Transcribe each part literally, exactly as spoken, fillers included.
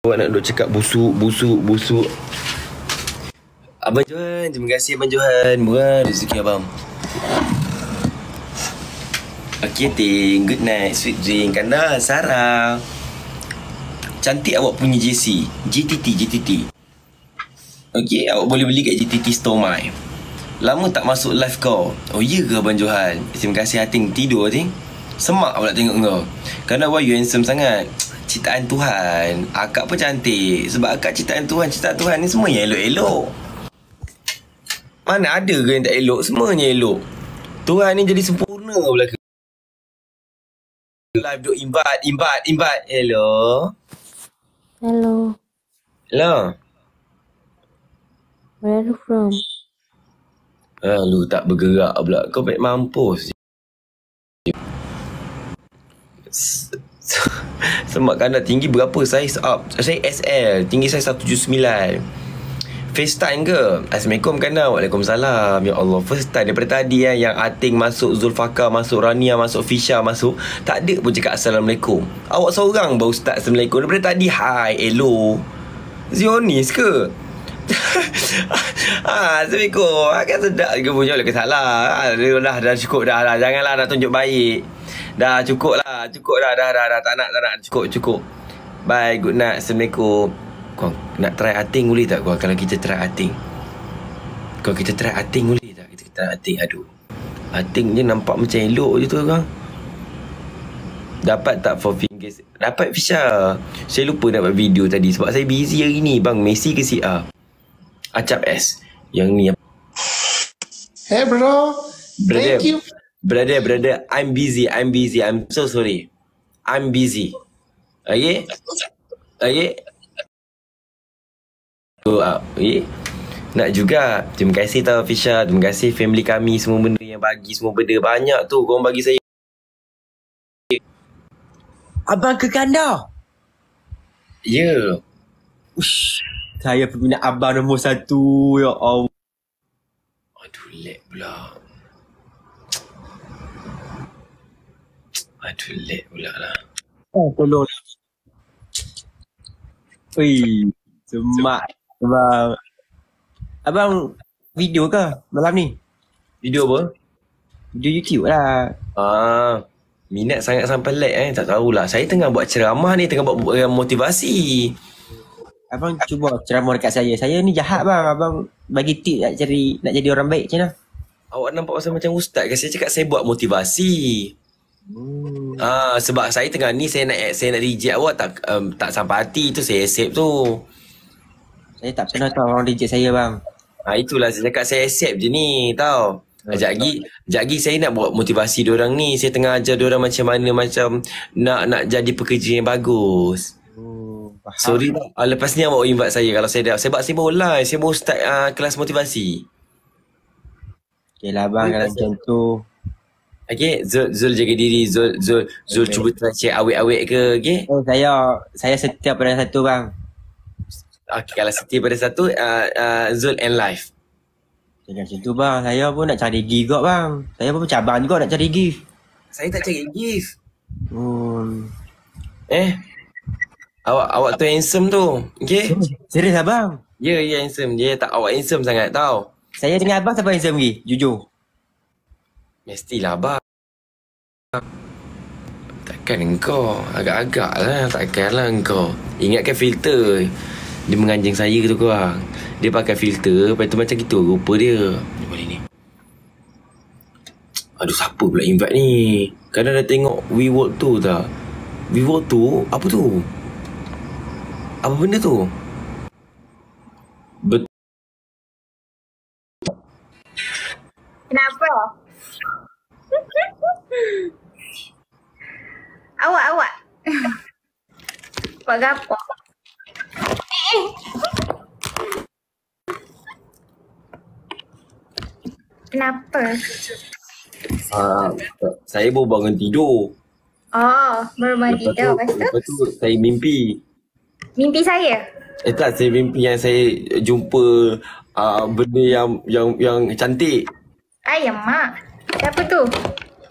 Awak nak duk cakap busuk, busuk, busuk. Abang Johan, terima kasih Abang Johan. Murah rezeki abang. Okay, ting. Good night, sweet dream. Kanda, Sarah. Cantik awak punya J C. J T T, J T T. Okay, awak boleh beli kat J T T Store My. Lama tak masuk live kau. Oh, iya ke Abang Johan? Terima kasih Ating. Tidur, Ating. Semak awak nak tengok kau. Kerana why you handsome sangat? Ciptaan Tuhan. Akak pun cantik. Sebab akak ciptaan Tuhan. Ciptaan Tuhan ni semua yang elok-elok. Mana ada ke yang tak elok? Semuanya elok. Tuhan ni jadi sempurna pula ke? Live duk imbat, imbat, imbat. Hello. Hello. Hello. Where are you from? Ah, lu tak bergerak pula. Kau baik mampus. Semak kanda tinggi berapa? Saiz up. Saya S L. Tinggi saya seratus tujuh puluh sembilan. FaceTime ke? Assalamualaikum kanda. Waalaikumsalam. Ya Allah. First time daripada tadi ya, yang Ating masuk, Zulfaqar masuk, Rania masuk, Fisha masuk. Tak ada pun cakap Assalamualaikum. Awak seorang baru start Assalamualaikum. Daripada tadi hi, hello. Zionis ke? ah, Assalamualaikum. Kan sedap ke punya oleh salah. Ah, dah, dah cukup dah, dah. Janganlah dah tunjuk baik. Dah cukup lah. Cukup dah, dah, dah, dah. Tak nak, tak nak. Cukup, cukup. Bye, good night. Assalamualaikum. Kau nak try Ating boleh tak kau? Kalau kita try Ating. Kau kita try Ating boleh tak? Kita try Ating. Aduh. Ating je nampak macam elok je tu kan. Dapat tak four fingers? Dapat Fisha. Saya lupa nak buat video tadi sebab saya busy hari ni. Bang, Messi ke C R? Acap S. Yang ni. Hey bro. Brother, Thank you. Brother, brother. I'm busy. I'm busy. I'm so sorry. I'm busy. Okay? Okay? Go up. Okay? Nak juga. Terima kasih tau Fisha. Terima kasih family kami. Semua benda yang bagi. Semua benda banyak tu. Korang bagi saya. Abang ke kanda? Ya. Yeah. Ush, saya peminat abang nombor satu. Ya Allah. Aduh, lag pula. Aduh, lag pula lah. Oh, tolong. Ui, semak. Abang. Abang video ke malam ni? Video apa? Video YouTube lah. Ah, minat sangat sampai lag eh. Tak tahulah. Saya tengah buat ceramah ni. Tengah buat uh, motivasi. Abang cuba ceramah dekat saya. Saya ni jahat bang. Abang bagi tip nak cari, nak jadi orang baik macam mana? Awak nampak pasal macam ustaz ke? Saya cakap saya buat motivasi. Hmm. Ah, sebab saya tengah ni saya nak saya nak reject awak tak um, tak sampai hati tu saya accept tu. Saya tak pernah tahu orang reject saya bang. Ah, itulah saya cakap saya accept je ni tau. Sekejap lagi, sekejap lagi saya nak buat motivasi diorang ni. Saya tengah ajar diorang macam mana macam nak nak jadi pekerja yang bagus. Oh, faham. Sorry, uh, lepas ni awak invite saya kalau saya dah. Sebab saya baru live, saya baru start uh, kelas motivasi. Okay lah bang, kalau macam tu. Okay, Zul, Zul jaga diri. Zul, Zul, Zul okay. Cuba try check awet-awet ke, okay? Oh, saya, saya setia pada satu bang. Okay, kalau setia pada satu, uh, uh, Zul and live. Jangan macam tu bang, saya pun nak cari gift juga bang. Saya pun macam abang juga nak cari gift. Saya tak cari gift. Hmm. Eh, awak awak tu handsome tu, okay? Serius abang? Ya, yeah, ya yeah, handsome. Dia tak awak handsome sangat tau. Saya dengan abang siapa handsome lagi? Jujur. Mestilah abang. Takkan engkau. Agak-agak lah. Takkan lah engkau. Ingatkan filter. Dia menganjing saya tu korang. Dia pakai filter. Lepas tu macam gitu rupa dia. Ni boleh ni. Aduh, siapa pula invite ni? Kadang dah tengok WeWork tu tak? WeWork tu? Apa tu? Apa benda tu? Bet Kenapa? Awak, awak. Buat gapo? Eh. Kenapa? Ah, saya baru bangun tidur. Oh, baru mandi Lepas tu, dah. Lepas tu? lepas tu saya mimpi. Mimpi saya? Eh tak, saya mimpi yang saya jumpa uh, benda yang yang yang cantik. Ayam mak. Siapa tu?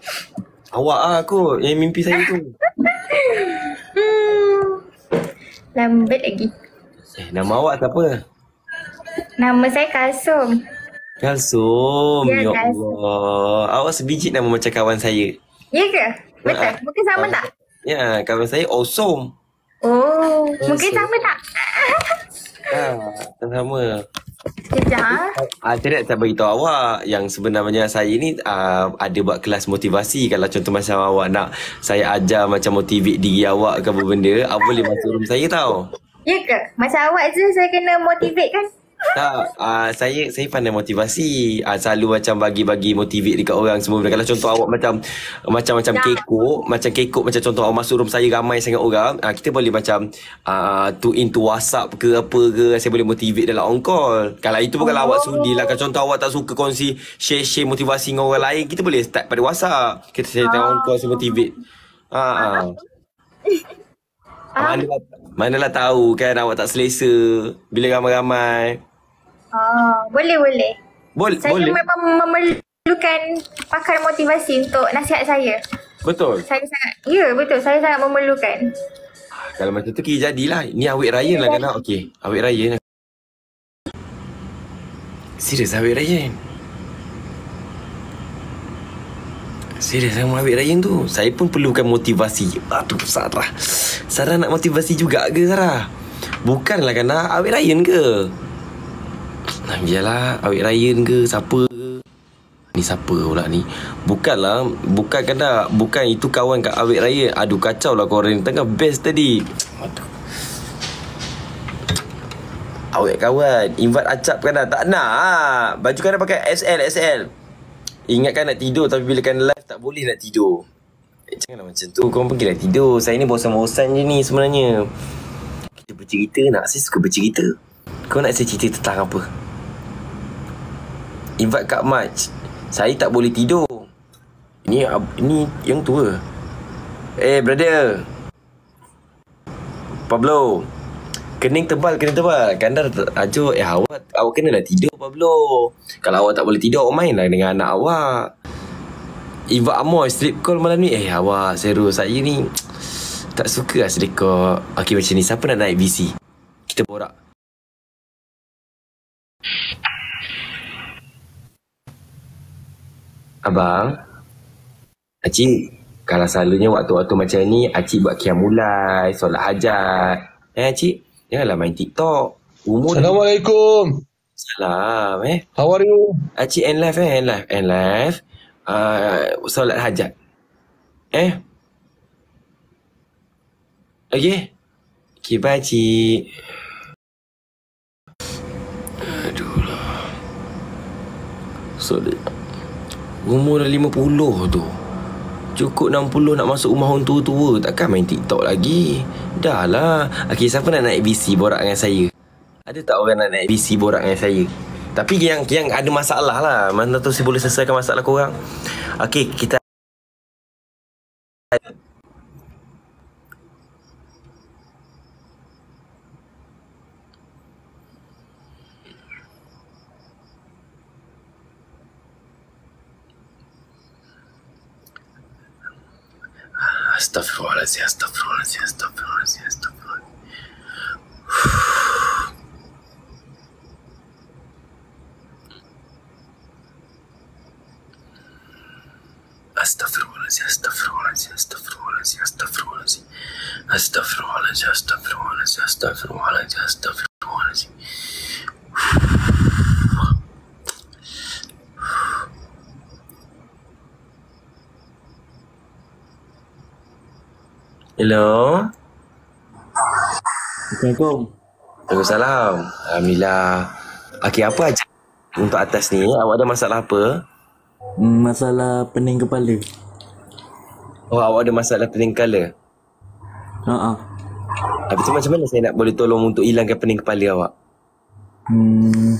Awak lah kot yang mimpi saya tu. Hmm. Lambat lagi. Eh, nama awak apa? Nama saya Kalsum. Kalsum. Ya, Ya Kalsum. Allah. Awak sebiji nama macam kawan saya. Ya ke? Betul? Ah. Mungkin sama tak? Ya, kawan saya Awesome. Oh, mungkin Kalsum. sama tak? Ah, sama. Sekejap. Ah, saya tak beritahu awak yang sebenarnya saya ni uh, ada buat kelas motivasi. Kalau contoh macam awak nak saya ajar macam motivate diri awak ke apa benda, awak boleh masuk room saya tau. Ya ke? Macam awak je saya kena motivate kan? Tak, uh, saya saya pandai motivasi. Uh, selalu macam bagi-bagi motivate dekat orang semua. Kalau contoh awak macam macam-macam Ya. kekok, macam kekok macam contoh awak masuk room saya ramai sangat orang, uh, kita boleh macam uh, to into WhatsApp ke apa ke, saya boleh motivate dalam on call. Kalau itu pun kalau awak sudi lah. Kalau contoh awak tak suka kongsi share-share motivasi dengan orang lain, kita boleh start pada WhatsApp. Kita saya tengok on call, saya motivate. Ha ah. Manalah, manalah tahu kan awak tak selesa bila ramai-ramai. Oh, boleh boleh. Bol, Saya boleh. memang memerlukan pakar motivasi untuk nasihat saya. Betul. Saya sangat, ya betul, saya sangat memerlukan. Kalau macam tu kita jadilah. Ni awet raya lah kan. Okey, awet raya. Serius awet raya. Serius sama awet raya tu. Saya pun perlukan motivasi. Aduh Sarah. Sarah nak motivasi juga ke Sarah? Bukanlah kan awet raya ke? Nah, biarlah awet raya ke siapa ke? Ni siapa pula ni? Bukanlah, bukan kan dah. Bukan itu kawan kat awet raya. Aduh kacau lah korang tengah best tadi. Aduh. Awet kawan, invite acap kan dah. Tak nak. Baju kan dah pakai S L, S L. Ingatkan nak tidur tapi bila kan live tak boleh nak tidur. Eh, janganlah macam tu. Korang pergilah tidur. Saya ni bosan-bosan je ni sebenarnya. Kita bercerita nak. Saya suka bercerita. Kau nak saya cerita tentang apa? Invite Kak March. Saya tak boleh tidur. Ini ini yang tua. Eh brother. Pablo. Kening tebal, kening tebal. Kandar ajuk. Eh awak awak kenalah tidur Pablo. Kalau awak tak boleh tidur, awak mainlah dengan anak awak. Invite Amoy sleep call malam ni. Eh awak serius. Saya ni tak suka lah sleep call. Okey macam ni. Siapa nak naik V C? Kita borak. Abang, Acik, kalau selalunya waktu-waktu macam ni, Acik buat qiyamulai, solat hajat. Eh Acik, janganlah main TikTok. Umur Assalamualaikum. Salam eh. How are you? Acik end live eh, end live, end live. Uh, solat hajat. Eh? Okay? Okay, bye Acik. Aduh lah. Solat. Umur dah lima puluh tu. Cukup enam puluh nak masuk rumah orang tua-tua. Takkan main TikTok lagi. Dah lah. Okay, siapa nak naik V C borak dengan saya? Ada tak orang nak naik V C borak dengan saya? Tapi yang yang ada masalah lah. Mana tu saya boleh selesaikan masalah korang. Okay, kita Astaghfirullahaladzim, astaghfirullahaladzim, astaghfirullahaladzim, astaghfirullahaladzim. Astaghfirullahaladzim, astaghfirullahaladzim, astaghfirullahaladzim, astaghfirullahaladzim. Astaghfirullahaladzim, astaghfirullahaladzim, astaghfirullahaladzim, astaghfirullahaladzim. Hello. Assalamualaikum. Waalaikumsalam. Alhamdulillah. Okey, apa aja untuk atas ni? Awak ada masalah apa? Hmm, masalah pening kepala. Oh, awak ada masalah pening kepala. Haa. Habis tu macam mana saya nak boleh tolong untuk hilangkan pening kepala awak? Hmm.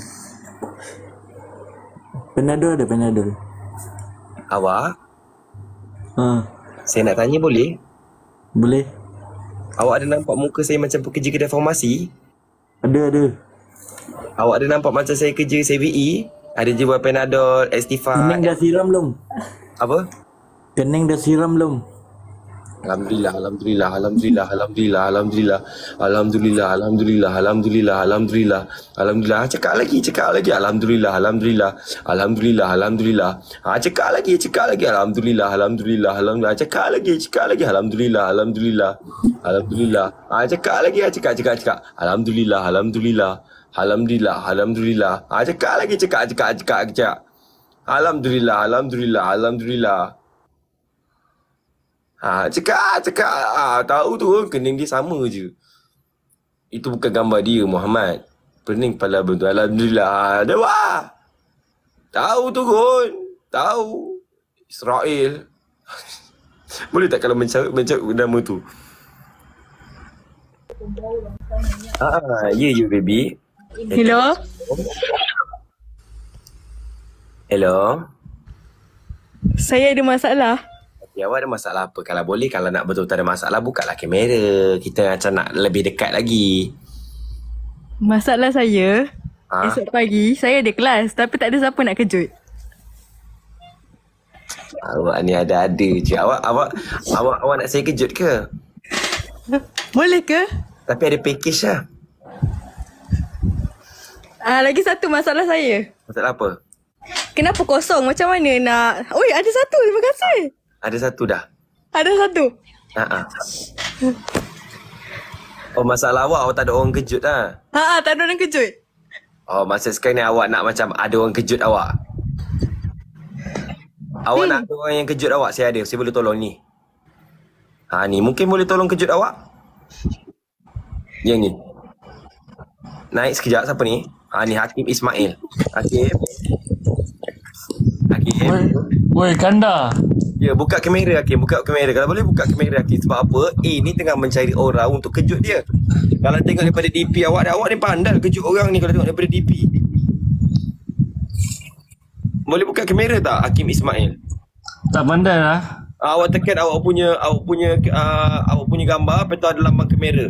Panadol ada Panadol. Awak? Haa. Saya nak tanya boleh? Boleh? Awak ada nampak muka saya macam pekerja kedai farmasi? Ada ada. Awak ada nampak macam saya kerja C V E? Ada jual Panadol, Estiva. Kening dah siram belum? Apa? Kening dah siram belum? Alhamdulillah, Alhamdulillah, Alhamdulillah, Alhamdulillah, Alhamdulillah, Alhamdulillah, Alhamdulillah, Alhamdulillah, Alhamdulillah, Alhamdulillah. Cakap lagi, cakap lagi. Alhamdulillah, Alhamdulillah, Alhamdulillah, Alhamdulillah. Ha, cakap lagi, cakap lagi. Alhamdulillah, Alhamdulillah, Alhamdulillah. Cakap lagi, cakap lagi. Alhamdulillah, Alhamdulillah, Alhamdulillah. Ha, cakap lagi, cakap, cakap, cakap. Alhamdulillah, Alhamdulillah, Alhamdulillah, Alhamdulillah. Ha, cakap lagi, cakap, cakap, cakap, cakap. Alhamdulillah, Alhamdulillah, Alhamdulillah. Ha, cakap, cakap. Ha, tahu tu kening dia sama je. Itu bukan gambar dia, Muhammad. Pening kepala bentuk. Alhamdulillah. Ha, dewa. Tahu tu kon. Tahu. Israel. Boleh tak kalau mencarut, mencarut nama tu? Ah, ya, you baby. Hello? Hello. Saya ada masalah. Ya, awak ada masalah apa? Kalau boleh, kalau nak betul-betul ada masalah, bukalah kamera. Kita macam nak lebih dekat lagi. Masalah saya, Ha? esok pagi saya ada kelas tapi tak ada siapa nak kejut. Awak ni ada-ada je. Awak, awak, awak, awak nak saya kejut ke? Boleh ke? Tapi ada package lah. Ah, lagi satu masalah saya. Masalah apa? Kenapa kosong? Macam mana nak... Oi, ada satu. Terima kasih. Ada satu dah. Ada satu. Ha-ha. Oh, masalah awak, awak tak ada orang kejut lah. Ha, tak ada orang kejut. Oh, maksud sekarang ni awak nak macam ada orang kejut awak. Awak Hmm. nak ada orang yang kejut awak, saya ada. Saya boleh tolong ni. Ha, ni mungkin boleh tolong kejut awak. Yang ni. Naik sekejap, siapa ni? Ha, ni Hakim Ismail. Hakim. Hakim. Woi, Kanda. Ya, buka kamera Hakim, buka kamera. Kalau boleh buka kamera Hakim. Sebab apa? A ni tengah mencari orang untuk kejut dia. Kalau tengok daripada D P awak, awak ni pandai kejut orang ni kalau tengok daripada D P. Boleh buka kamera tak Hakim Ismail? Tak pandai lah. Uh, awak tekan awak punya awak punya uh, awak punya gambar, lepas tu ada lambang kamera.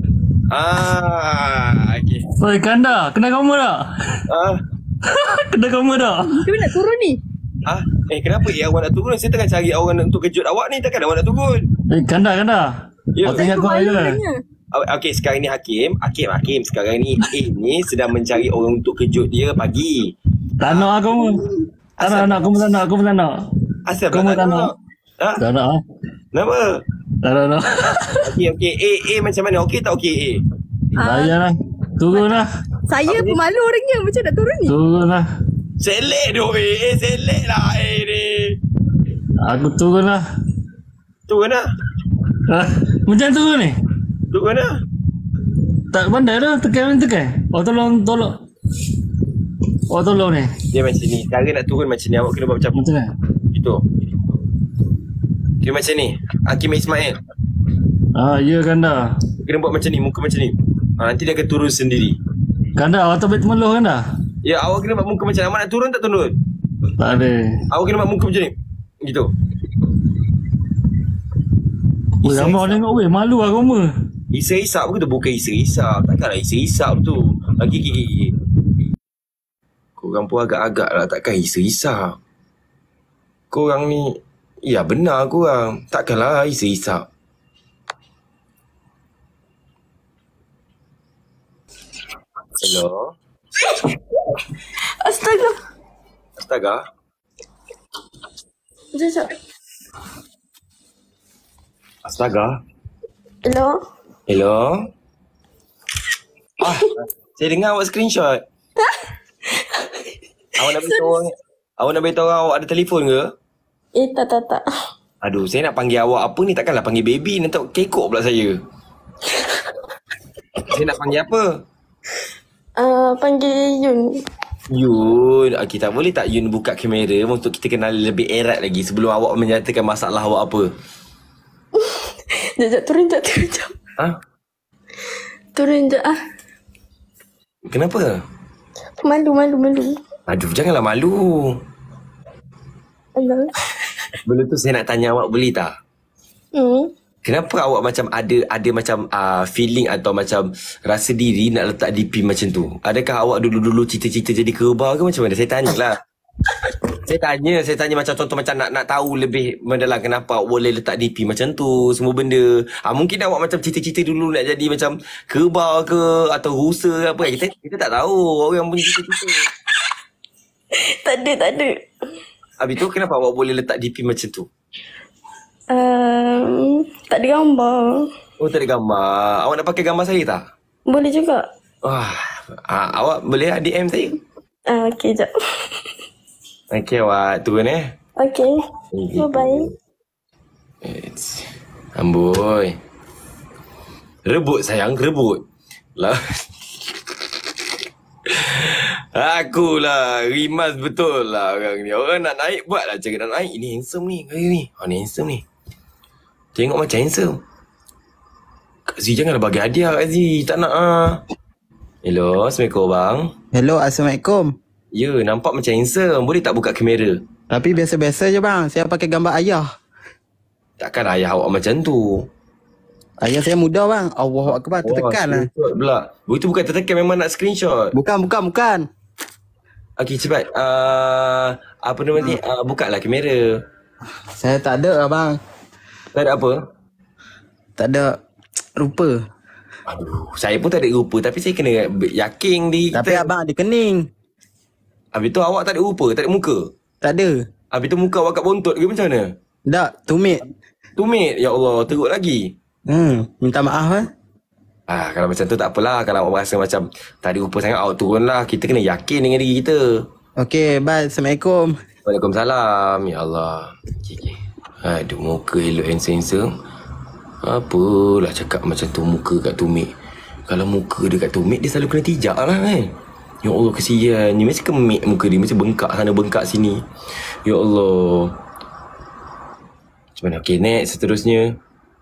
Ah, okey. Woi, Kanda. Kena kamu tak? Ah, Kena kamu tak? Cuba nak turun ni. ah, eh kenapa ya awak nak turun? Saya tengah cari orang untuk kejut awak ni, takkan awak nak turun? Eh, Kanda, Kanda. Ya. Aku ingat kau Malu je. tanya. Oh, okey, sekarang ni Hakim, Hakim, Hakim. Sekarang ni A ni sedang mencari orang untuk kejut dia pagi. Tak nak aku. Tak nak, nak. Aku pun tak nak. Aku pun tak nak. Asal Kau pula tak nak? Ha? Tak nak. ah. Kenapa? Tak nak, nak. Okey, okey. A, A macam mana? Okey tak okey A? Bayar lah. Turun lah. Saya pemalu orangnya. Macam nak turun ni. Turun lah. Selek tu A, A selek lah A ni. Aku turun lah. Turun lah. Ah, macam turun ni? Turun lah. Tak pandai dah. Tekan, tekan. Oh, tolong, tolong. Oh, tolong ni. Dia macam ni. Cara nak turun macam ni. Awak kena buat macam Macam ni. itu. Kena macam ni. Hakim Ismail. Ah, ya, Kanda. Kena buat macam ni. Muka macam ni. Ha, nanti dia akan turun sendiri. Kanda, awak tak boleh temeluh, Kanda? Ya, awak kena buat muka macam ni. Awak nak turun tak turun? Tak ada. Awak kena buat muka macam ni. Gitu. Weh, ramai orang tengok, weh. Malu lah kamu. Isap-isap ke tu? Bukan isap-isap. Takkanlah isap-isap tu. Lagi gigi. Korang pun agak-agak lah. Takkan isap-isap. Korang ni... Ya, benar korang. Takkanlah isap-isap. Hello? Astaga. Astaga? Sekejap. Astaga? Hello? Hello? Ah, saya dengar awak screenshot. Awak nak beritahu orang, awak nak beritahu orang awak ada telefon ke? Eh, tak, tak, tak. Aduh, saya nak panggil awak apa ni? Takkanlah panggil baby. Nanti kekok pula saya. Saya nak panggil apa? Uh, panggil Yun. Yun. Okay, tak boleh tak Yun buka kamera untuk kita kenal lebih erat lagi sebelum awak menyatakan masalah awak apa? Sekejap, turun sekejap, turun sekejap. Ha? Turun sekejap ah. Kenapa? Malu, malu, malu. Aduh, janganlah malu. Alah. Sebelum tu saya nak tanya awak, boleh tak? Hmm. Kenapa awak macam ada ada macam uh, feeling atau macam rasa diri nak letak D P macam tu? Adakah awak dulu-dulu cita-cita jadi kebal ke macam mana? Saya tanya lah. Saya tanya, saya tanya macam contoh macam nak nak tahu lebih mendalam kenapa awak boleh letak D P macam tu, semua benda. Ah, mungkin awak macam cita-cita dulu nak jadi macam kerbau ke atau rusa ke apa. Kita kita tak tahu orang yang punya cita-cita. Tak ada, tak ada. Habis tu kenapa awak boleh letak D P macam tu? Um, tak ada gambar. Oh, tak ada gambar. Awak nak pakai gambar saya tak? Boleh juga. Wah, ah, awak boleh D M saya? Ah, okay, jap. Okey, awak turun eh. Okay. Bye-bye. It's... Amboi. Rebut sayang, rebut. Lah. Akulah rimas betul lah orang ni. Orang nak naik buatlah cakap nak naik. Ini handsome ni kali ni. Oh, ni handsome ni. Tengok macam handsome. Kak Zee janganlah bagi hadiah Kak Zee. Tak nak ah. Hello, Assalamualaikum bang. Hello, Assalamualaikum. Ya, nampak macam handsome. Boleh tak buka kamera? Tapi biasa-biasa je bang. Saya pakai gambar ayah. Takkan ayah awak macam tu. Ayah saya muda bang. Allahu Akbar. Tertekan lah. Screenshot pula. Itu bukan tertekan, memang nak screenshot. Bukan, bukan, bukan. Okey, cepat. Uh, apa nama ni? Uh, buka lah kamera. Saya tak ada lah bang. Tak ada apa? Tak ada rupa. Aduh, saya pun tak ada rupa. Tapi saya kena yakin di Tapi kita. abang ada kening. Habis tu awak tak ada rupa, tak ada muka. Tak ada. Habis tu muka awak kat bontot ke macam mana? Tak, tumit. Tumit, ya Allah, teruk lagi. Hmm, minta maaf lah. Ah, kalau macam tu tak apalah. Kalau awak rasa macam tak ada rupa sangat, awak turun lah. Kita kena yakin dengan diri kita. Okey, bye. Assalamualaikum. Waalaikumsalam. Ya Allah. Okay, okay. Aduh, muka elok handsome. Apalah cakap macam tu muka kat tumit. Kalau muka dia kat tumit, dia selalu kena tijak lah kan. Ya Allah, kesian. Ni macam kemik muka dia. Macam bengkak sana, bengkak sini. Ya Allah. Macam mana? Okay, next. Seterusnya.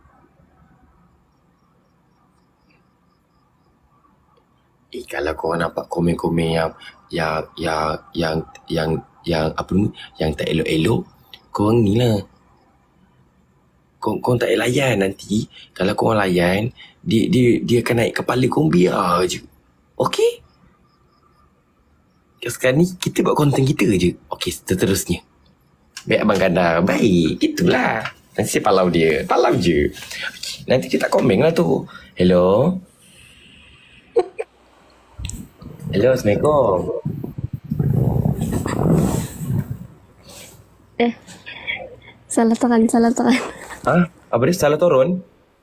Eh, kalau korang nampak komen-komen yang yang yang yang yang, yang apa ni, yang tak elok-elok, korang ni lah. Korang, korang tak layan nanti. Kalau korang layan, dia dia dia akan naik kepala korang, biar je. Okey? Sekarang ni kita buat konten kita je. Okey, seterusnya. Baik Abang Ganda. Baik, itulah. Nanti saya palau dia. Palau je. Okay, nanti dia tak komen lah tu. Hello. Hello, Assalamualaikum. Eh, salah tekan, salah tekan. Ha? Apa dia? Salah turun?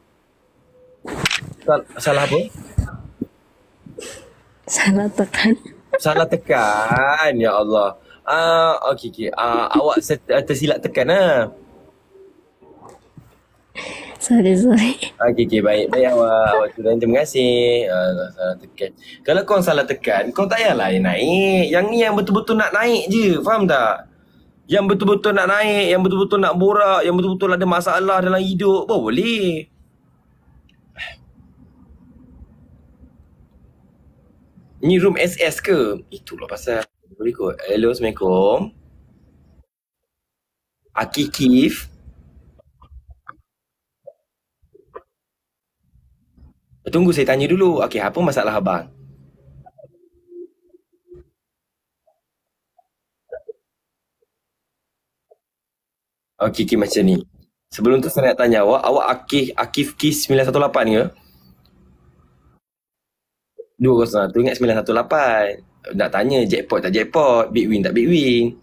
Sal- salah apa? Salah tekan. Salah tekan. Ya Allah. Ah, uh, okey okey. Ah, uh, awak set, uh, tersilap tekan ah. Sorry, sorry. Okey okey, baik. Baik awak. Awak turun, terima kasih. Uh, salah tekan. Kalau kau salah tekan, kau tak payahlah naik. Yang ni yang betul-betul nak naik je. Faham tak? Yang betul-betul nak naik, yang betul-betul nak borak, yang betul-betul ada masalah dalam hidup, baru boleh. Ni room S S ke? Itulah pasal. Boleh kot. Hello, Assalamualaikum. Akikif. Tunggu, saya tanya dulu. Okey, apa masalah abang? Okey, okay, macam ni. Sebelum tu saya nak tanya awak, awak Akif, Akif Kis sembilan satu lapan ke? dua kosong satu, ingat sembilan satu lapan. Nak tanya jackpot tak jackpot, big win tak big win.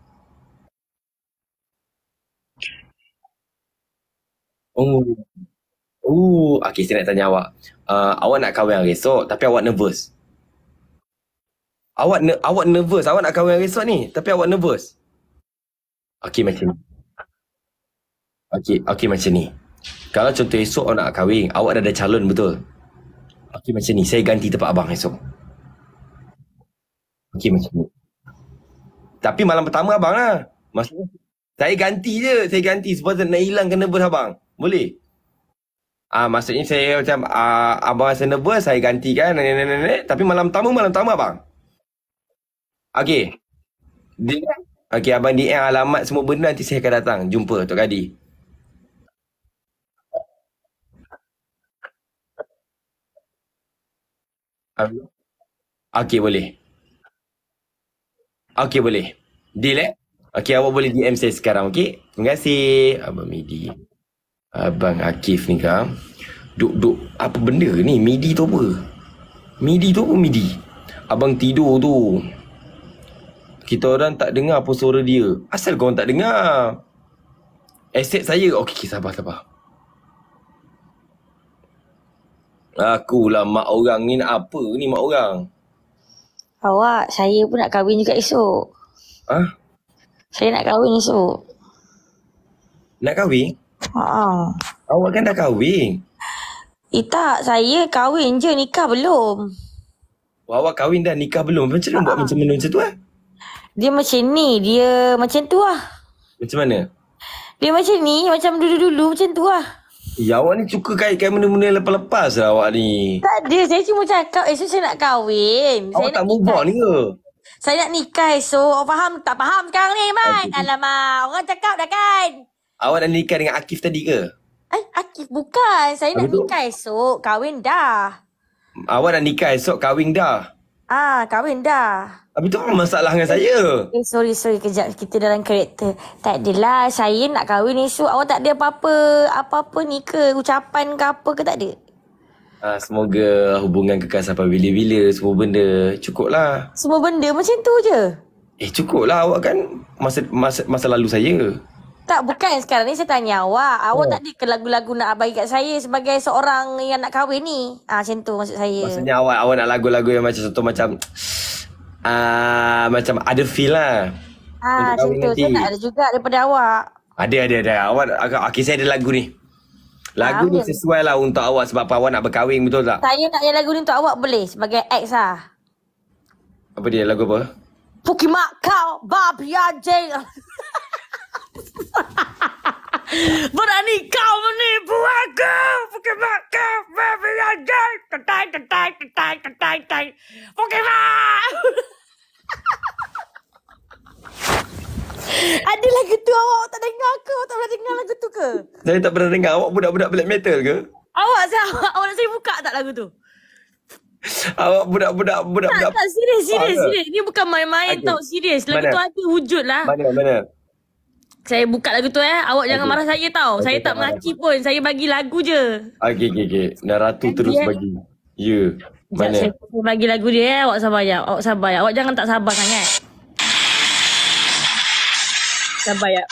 Oh. Oh, okey, saya nak tanya awak. Uh, awak nak kahwin hari esok tapi awak nervous. Awak ne- awak nervous, awak nak kahwin hari esok ni tapi awak nervous. Okey macam ni. Okey, okey macam ni. Kalau contoh esok awak nak kahwin, awak dah ada calon betul? Okey macam ni, saya ganti tempat abang esok. Okey macam ni. Tapi malam pertama abang lah. Maksudnya, saya ganti je. Saya ganti supaya nak hilangkan nervous abang. Boleh? Ah, maksudnya saya macam ah, abang rasa nervous, saya gantikan. Tapi malam pertama, malam pertama abang. Okey. Okey, abang D M alamat semua benda, nanti saya akan datang. Jumpa Tok Kadi. Okey, boleh. Okey, boleh. Deal eh? Okey, awak boleh D M saya sekarang, okey? Terima kasih. Abang Midi. Abang Akif ni kan. Duk-duk. Apa benda ni? Midi tu apa? Midi tu apa Midi? Abang tidur tu. Kita orang tak dengar apa suara dia. Asal korang tak dengar? Aset saya. Okey, okay, sabar, sabar. Akulah mak orang ni. Nak apa ni mak orang? Awak, saya pun nak kahwin juga esok. Ha? Saya nak kahwin esok. Nak kahwin? Haa. Awak kan dah kahwin. Eh tak, saya kahwin je, nikah belum. Oh, awak kahwin dah, nikah belum? Macam mana buat macam mana macam tu lah? Dia macam ni, dia macam tu lah. Macam mana? Dia macam ni, macam dulu-dulu macam tu lah. Ya, awak ni suka kait-kait benda-benda lepas-lepas lah awak ni. Tak ada, saya cuma cakap esok saya nak kahwin. Awak Saya tak nak move on ni ke? Saya nak nikah esok. Awak faham? Tak faham sekarang ni, Man? Okay. Alamak, orang cakap dah kan. Awak dah nikah dengan Akif tadi ke? Eh, Akif bukan. Saya nak Apa tu? nikah esok. Kahwin dah. Awak dah nikah esok, kahwin dah. Ah, kahwin dah. Habis tu apa masalah dengan saya? Eh, sorry, sorry. Kejap. Kita dalam karakter. Tak adalah. Saya nak kahwin esok. Awak tak ada apa-apa, apa-apa ni ke? Ucapan ke apa ke? Tak ada. Ah, semoga hubungan kekal sampai bila-bila. Semua benda. Cukup lah. Semua benda macam tu je. Eh, cukup lah. Awak kan masa, masa, masa lalu saya. Tak, bukan. Sekarang ni saya tanya awak. Awak Oh. tak ada ke lagu-lagu nak bagi kat saya sebagai seorang yang nak kahwin ni? Ah, macam tu maksud saya. Maksudnya awak awak nak lagu-lagu yang macam contoh macam ah macam ada feel lah. Ah, untuk kahwin macam tu. nanti. Saya nak ada juga daripada awak. Ada ada ada. Awak okey, saya ada lagu ni. Lagu Ah, ni boleh. sesuai lah untuk awak sebab apa awak nak berkahwin, betul tak? Saya nak yang lagu ni untuk awak boleh? Sebagai ex lah. Apa dia lagu apa? Pukimak kau, babi anjing. Berani kau menipu aku. Pukimak kau, babi anjing. Tetai, tetai, tetai, tetai, tetai. Pukimak. Ada lagu tu awak tak dengar ke? Awak tak pernah dengar lagu tu ke? Saya tak pernah dengar. Awak budak-budak black metal ke? Awak saya awak, awak nak saya buka tak lagu tu? Awak budak-budak Tak, budak-budak. tak, serius, serius, Ah, ke? serius. Ni bukan main-main Okey. tau, serius. Lagu Mana? tu ada wujud lah. Mana mana? Saya buka lagu tu eh. Awak jangan Okey. marah saya tau. Okey, Saya tak tak marah. maki pun. Saya bagi lagu je. Okey okey okey. Dan Ratu Lagi, terus eh. bagi. Ya. Sekejap, Mana? saya, saya bagi lagu dia eh. Awak sabar ya. Awak sabar ya. Awak jangan tak sabar sangat. Sabar ya.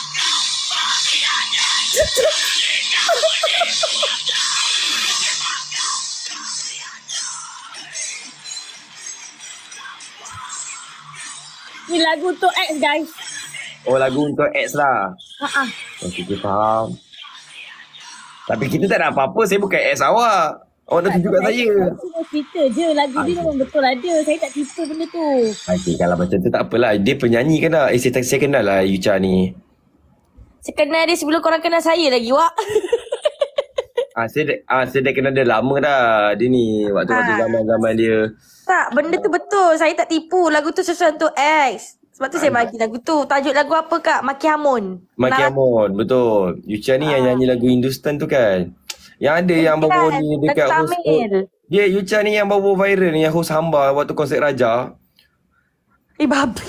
Ni lagu untuk ex guys. Oh, lagu untuk ex lah. Ha-ha. Okey, kita faham. Tapi kita tak ada apa-apa. Saya bukan ex awak. Awak dah tunjuk kat saya. Saya cuma cerita je. Lagu dia memang betul ada. Saya tak tipu benda tu. Okey, kalau macam tu tak apalah. Dia penyanyi kan dah. Eh, saya, tak- saya kenal lah Yucha ni. Saya kenal dia sebelum korang kenal saya lagi, Wak. Ah, saya dah, ah, saya dah kenal dia lama dah. Dia ni waktu-waktu Ah. zaman-zaman dia. Tak, benda tu betul. Saya tak tipu. Lagu tu sesuai untuk ex. Sebab tu saya bagi lagu tu. Tajuk lagu apa, Kak? Maki Hamun. Maki Kenal- Amon, betul. Yucha ni yang nyanyi lagu Hindustan tu kan. Yang ada yang bawa ni dekat lagu host. Tamil. Dia Yucha ni yang bawa viral ni, yang host hamba waktu konsert Raja. Eh, babi.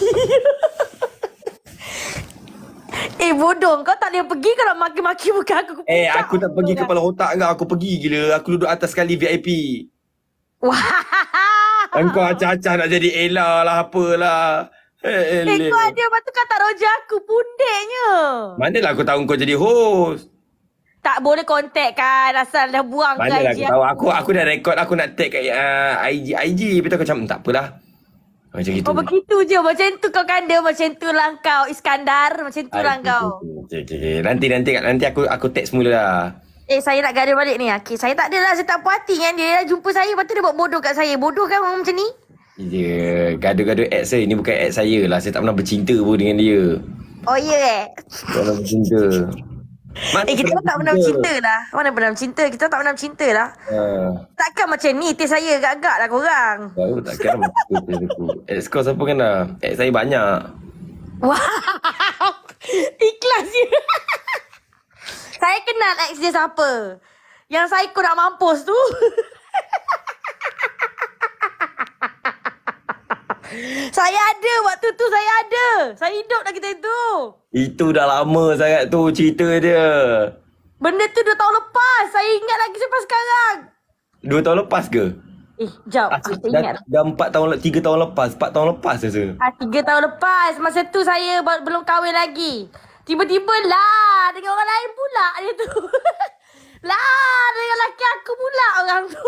eh, bodoh. Kau tak boleh pergi kalau maki-maki muka aku. Eh, Puncak aku tak pergi bodoh kepala otak kau. Aku pergi gila. Aku duduk atas sekali V I P. kan? Wah. Engkau acah-acah nak jadi Ella lah, apalah. Eh, Eh, kau ada lepas tu kau tak roja aku. Pundeknya. Manalah aku tahu kau jadi host. Tak boleh kontak kan. Asal dah buang Manalah aku gaji tahu. Aku aku dah rekod. Aku nak tag kat uh, I G. I G. Lepas tu aku macam, tak apalah. Macam gitu. Oh, begitu je. Macam tu kau kanda. Macam tu lah kau. Iskandar. Macam tu lah kau. Okay, okay, okay. Nanti, nanti, nanti aku aku tag semula lah. Eh, saya nak gaduh balik ni. Okay, saya tak adalah. Saya tak puas hati kan. Dia dah jumpa saya. Lepas tu dia buat bodoh kat saya. Bodoh kan orang macam ni? Ya, gaduh-gaduh ex saya. Ini bukan ex saya lah. Saya tak pernah bercinta pun dengan dia. Oh, ya yeah, eh? Tak pernah bercinta. Mana Eh, kita pun tak pernah bercinta lah. Mana pernah bercinta? Kita tak pernah bercinta lah. Uh, Takkan macam ni. Tis saya agak-agak lah korang. tahu takkan macam tu aku. Ex kau siapa kan dah? Ex saya banyak. Wow. Ikhlas je. Saya kenal ex dia siapa. Yang psycho nak mampus tu. Saya ada waktu tu, saya ada. Saya hidup lagi time tu. Itu dah lama sangat tu cerita dia. Benda tu dua tahun lepas. Saya ingat lagi sampai sekarang. Dua tahun lepas ke? Eh, jap. Ah, Saya dah, ingat. dah empat tahun, tiga tahun lepas. Empat tahun lepas rasa. Ah, tiga tahun lepas. Masa tu saya baru- belum kahwin lagi. Tiba-tiba lah dengan orang lain pula dia tu. Lah dengan laki aku pula orang tu.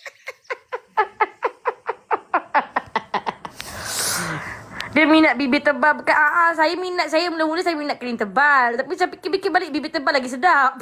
Dia minat bibir tebal. Bukan, ah, ah, saya minat, saya mula-mula saya minat kering tebal. Tapi saya fikir-fikir balik bibir tebal lagi sedap.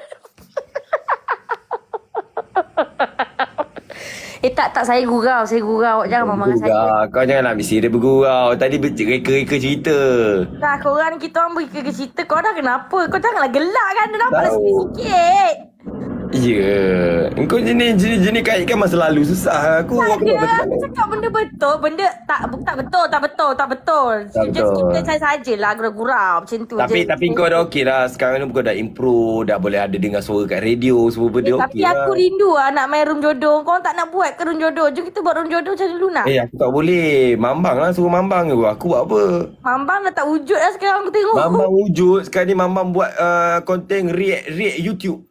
eh tak, tak saya gurau. Saya gurau. Jangan marah saya. Gurau. Kau janganlah ambil serius bergurau. Tadi reka-reka cerita. Nah, korang ni kita orang beri cerita. Kau dah kenapa? Kau janganlah gelak kan. Dia nampaklah sikit-sikit. Ya. Yeah. Kau jenis jenis jenis kaitkan masa lalu susah. Aku Tak aku ada. nak Aku cakap benda betul. Benda tak tak betul. Tak betul. Tak betul. Tak Just betul. kita saya sajalah gurau-gurau macam tu Tapi je. tapi kau dah okey lah. Sekarang ni kau dah improve, dah boleh ada dengar suara kat radio, semua benda Eh, okey tapi lah. aku rindu lah nak main room jodoh. Kau tak nak buat ke room jodoh? Jom kita buat room jodoh macam dulu nak. Eh aku tak boleh. Mambang lah suruh Mambang ke. Aku buat apa? Mambang dah tak wujud lah sekarang aku tengok. Mambang wujud. Sekarang ni Mambang buat uh, konten react, react YouTube.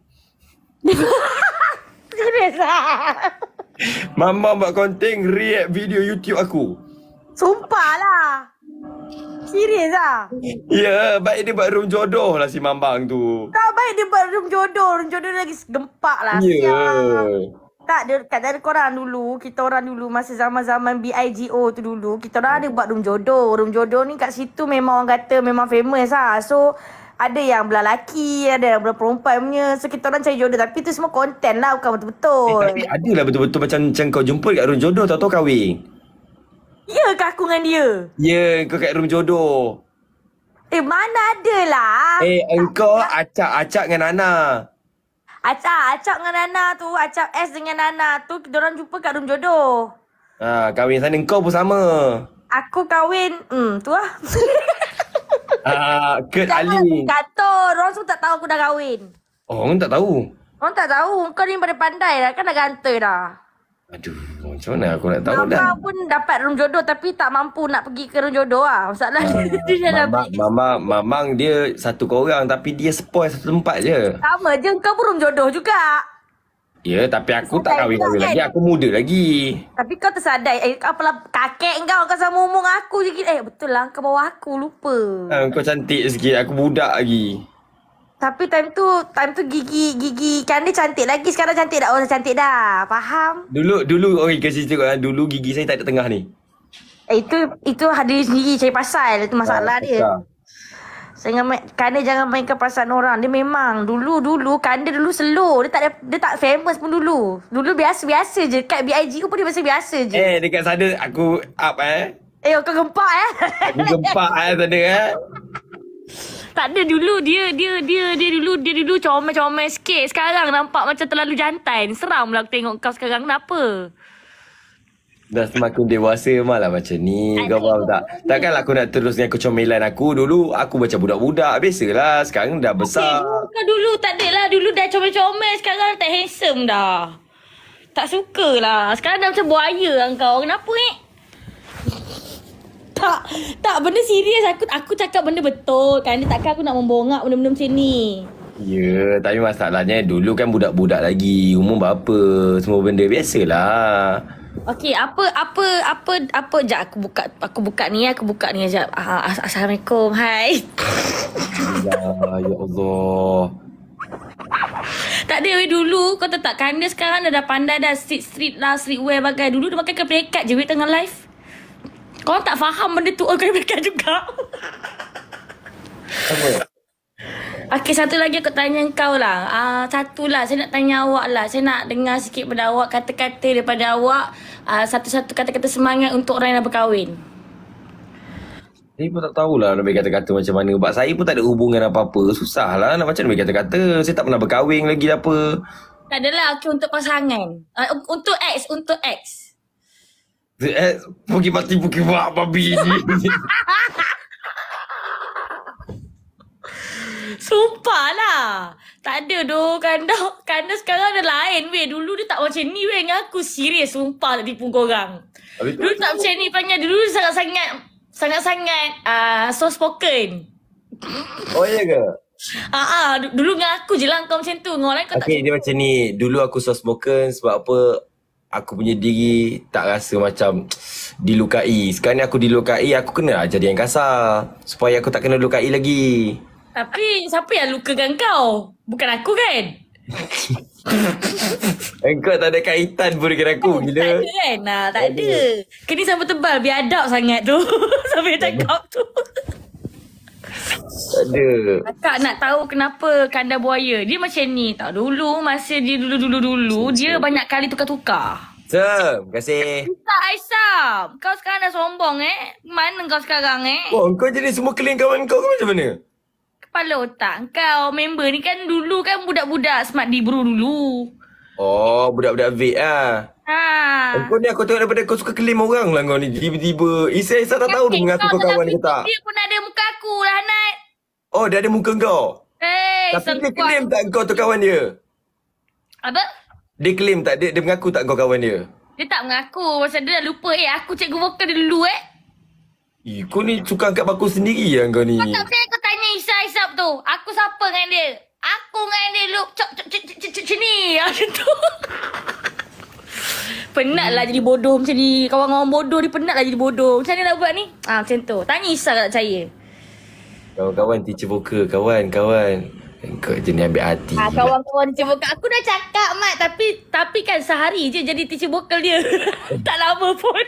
Serius lah. Mambang buat konten react video YouTube aku. Sumpah lah. Serius lah. Ya, yeah, baik dia buat room jodoh lah si Mambang tu. Tak baik dia buat room jodoh. Room jodoh dia lagi gempak lah. Ya. sial. Tak, dia kat dari korang dulu, kita orang dulu masa zaman-zaman B I G O tu dulu, kita orang ada buat room jodoh. Room jodoh ni kat situ memang orang kata memang famous lah. So, ada yang belah laki, ada yang belah perempuan punya. So, kita orang cari jodoh. Tapi tu semua konten lah, bukan betul-betul. Eh, tapi adalah betul-betul macam, macam kau jumpa kat room jodoh, tahu-tahu kahwin. Ya ke aku dengan dia? Ya, yeah, kau kat room jodoh. Eh, mana ada lah. Eh, engkau acak-acak dengan Nana. Acak, Acak dengan Nana tu, Acak S dengan Nana tu, kita orang jumpa kat room jodoh. Ha, kahwin sana kau pun sama. Aku kahwin, hmm, tu lah. Ah, Kurt Jangan Ali. gator. Orang semua tak tahu aku dah kahwin. Oh, orang tak tahu. Orang tak tahu. Kau ni pada pandai dah. Kan dah gantoi dah. Aduh, macam mana aku nak tahu dah. Mama pun dapat room jodoh tapi tak mampu nak pergi ke room jodoh lah. Masalah dia, dia dah Mama, mama, mamang dia satu korang tapi dia spoil satu tempat je. sama je. Kau pun room jodoh juga. Ya, tapi aku tak Sedai kahwin-kahwin juga, lagi. kan? Aku muda lagi. Tapi kau tersadai. Eh, apalah kakek kau. Kau sama umur aku je. Eh, betul lah. Kau bawah aku. Lupa. Ah, kau cantik sikit. Aku budak lagi. Tapi time tu, time tu gigi, gigi kan dia cantik lagi. Sekarang cantik dah. Oh, cantik dah. Faham? Dulu, dulu, okay, kasi cerita korang. Dulu gigi saya tak ada tengah ni. Eh, itu, itu diri sendiri cari pasal. Itu masalah Ah, dia. besar. Jangan main, Kanda jangan mainkan perasaan orang. Dia memang dulu-dulu Kanda dulu slow. Dia tak ada, dia tak famous pun dulu. Dulu biasa-biasa je. Kat B I G pun dia biasa-biasa je. Eh, dekat sana aku up eh. Eh, kau gempak eh. Aku gempak eh sana eh. Tak ada dulu dia dia dia dia dulu dia dulu comel-comel sikit. Sekarang nampak macam terlalu jantan. Seramlah aku tengok kau sekarang. Kenapa? Dah semakin dewasa malah macam ni. Kau faham tak? Takkanlah aku nak terus dengan kecomelan aku. Dulu aku macam budak-budak. Biasalah. Sekarang dah besar. Okay, kau dulu tak ada lah. Dulu dah comel-comel. Sekarang tak handsome dah. Tak suka lah. Sekarang dah macam buaya lah kau. Kenapa eh? Tak. Tak, benda serius. Aku aku cakap benda betul. Kan takkan aku nak membongak benda-benda macam ni. Ya, tapi masalahnya dulu kan budak-budak lagi. Umur berapa. Semua benda biasalah. Okey, apa apa apa apa jap aku buka aku buka ni aku buka ni jap. Ah, Assalamualaikum. Hai. Ya, ya Allah. Tak ada weh dulu kau tahu tak Kanda sekarang dah, dah pandai dah street street lah streetwear bagai. Dulu dia pakai keprekat je weh tengah live. Kau tak faham benda tu. Oh, kau keprekat juga. Apa? Okey, satu lagi aku tanya kau lah. Uh, satu lah, saya nak tanya awak lah. Saya nak dengar sikit pada awak, kata-kata daripada awak. Uh, satu-satu kata-kata semangat untuk orang yang dah berkahwin. Saya pun tak tahulah nak bagi kata-kata macam mana. Sebab saya pun tak ada hubungan apa-apa. Susah lah nak macam mana bagi kata-kata. Saya tak pernah berkahwin lagi apa. Tak adalah, okey untuk pasangan. Uh, untuk ex, untuk ex. Eh, pergi mati, pergi buat babi ni. Sumpah lah. Tak ada doh, Kanda. Kanda sekarang dah lain weh. Dulu dia tak macam ni weh dengan aku. Serius, sumpah tak tipu korang. Dulu tak macam ni Fanya. Dulu sangat-sangat sangat-sangat uh, soft spoken. Oh ya ke? Ah, ah, dulu dengan aku je lah kau macam tu. Dengan orang lain kau tak Okay, dia macam ni. Dulu aku soft spoken sebab apa? Aku punya diri tak rasa macam dilukai. Sekarang ni aku dilukai, aku kena lah jadi yang kasar. Supaya aku tak kena lukai lagi. Tapi siapa yang lukakan kau? Bukan aku kan? Engkau tak ada kaitan pun dengan aku. Gila. Tak ada kan? Nah, tak, tak ada. ada. Kena sambal tebal. Biadab sangat tu. Sampai cakap tu. Tak ada. Kakak nak tahu kenapa Kanda buaya. Dia macam ni tau. Dulu, masa dia dulu-dulu-dulu, dia banyak kali tukar-tukar. Sam, terima kasih. Tak, Aisam. Kau sekarang dah sombong eh. Mana kau sekarang eh? Oh, kau jadi semua kelin kawan kau ke macam mana? Kepala otak kau. Member ni kan dulu kan budak-budak Smart Dibru dulu. Oh, budak-budak vape lah. Ha. Kau ni aku tengok daripada kau suka claim orang lah kau ni. Tiba-tiba. Isa, Isa tak tahu dia mengaku kau kawan ke tak? Dia pun ada muka aku lah, Nat. Oh, dia ada muka kau? Hey, tapi dia claim tak kau tu kawan dia? Apa? Dia claim tak? Dia, dia mengaku tak kau kawan dia? Dia tak mengaku. Pasal dia dah lupa. Eh, aku cikgu vokal dia dulu eh. Eh, kau ni suka angkat baku sendiri lah kau ni. Kau tak saya kau tanya Isa Isap tu. Aku siapa dengan dia? Aku dengan dia look cok cok cok cok cok ni. Macam tu. Penat lah jadi bodoh macam ni. Kawan-kawan bodoh ni penat lah jadi bodoh. Macam mana nak buat ni? Ah, macam tu. Tanya Isa tak percaya. Kawan-kawan teacher vokal. Kawan-kawan. Kau jenis ambil hati. Ah, kawan-kawan teacher vokal. Aku dah cakap, Mat. Tapi tapi kan sehari je jadi teacher vokal dia. Tak lama pun.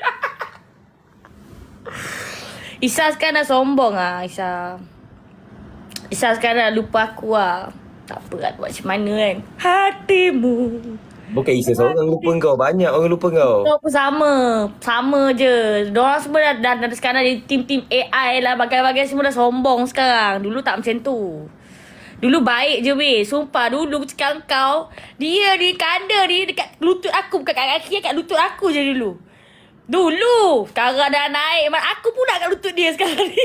Isa sekarang dah sombong lah, Isa. Isa sekarang dah lupa aku lah. Tak apa lah buat macam mana kan. Hatimu. Bukan Isa seorang lupa kau. Banyak orang lupa kau. Kau pun sama. Sama je. Diorang semua dah, dah, dah sekarang jadi tim-tim A I lah. Bagai-bagai semua dah sombong sekarang. Dulu tak macam tu. Dulu baik je weh. Sumpah dulu cakap kau. Dia di kanda dia dekat lutut aku. Bukan kat kaki, kat lutut aku je dulu. Dulu. Sekarang dah naik. Aku pula kat lutut dia sekarang ni.